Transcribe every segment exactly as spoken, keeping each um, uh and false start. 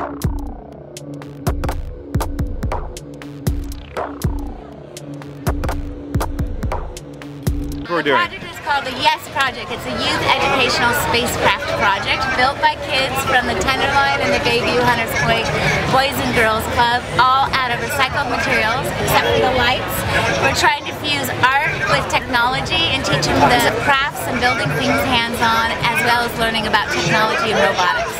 We're The doing. project is called the YES Project. It's a youth educational spacecraft project built by kids from the Tenderloin and the Bayview Hunters Point Boys and Girls Club, all out of recycled materials, except for the lights. We're trying to fuse art with technology and teaching the crafts and building things hands-on, as well as learning about technology and robotics.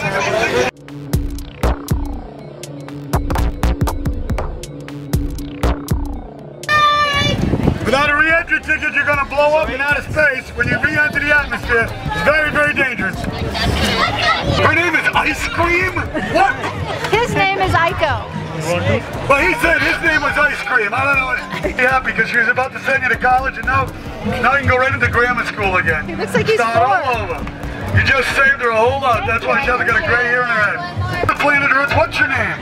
Without a re-entry ticket, you're going to blow up in outer space. When you re-enter the atmosphere, it's very, very dangerous. Her name is Ice Cream? What? His name is Aiko. Well, he said his name was Ice Cream. I don't know. He's happy because she was about to send you to college, and now, now you can go right into grammar school again. He looks like he's Start four. all over. You just saved her a whole lot. That's why she hasn't got a gray hair in her head. The planet Earth, what's your name?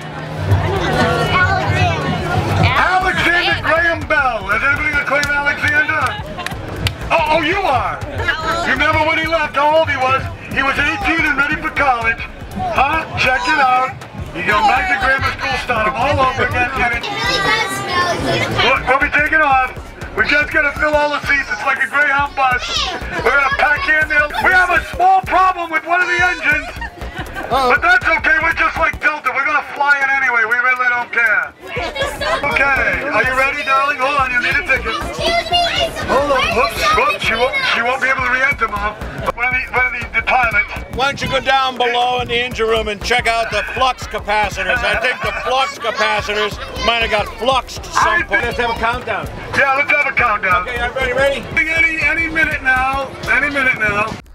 Alexander Graham Bell. Is anybody going to claim Alexander? Oh, oh, you are. You remember when he left, how old he was? He was eighteen and ready for college. Huh? Check it out. You go back to grammar school, start him all over again. And it, we'll, we'll be taking off. We're just going to fill all the seats. It's like a Greyhound bus. We're going to pack in there. We have a small problem with one of the engines. But that's okay. We're just like Delta. We're going to fly it anyway. We really don't care. Okay. Are you ready, darling? Hold on. You need a ticket. Hold on. Whoops. Whoops. She won't, she won't be able to re-enter, Mom. One of the, one of the, the pilots. Why don't you go down below in the engine room and check out the flux capacitors? I think the flux capacitors might have got fluxed some point. Let's have a countdown. Yeah, let's have a countdown. Okay, everybody ready? Any, any minute now. Any minute now.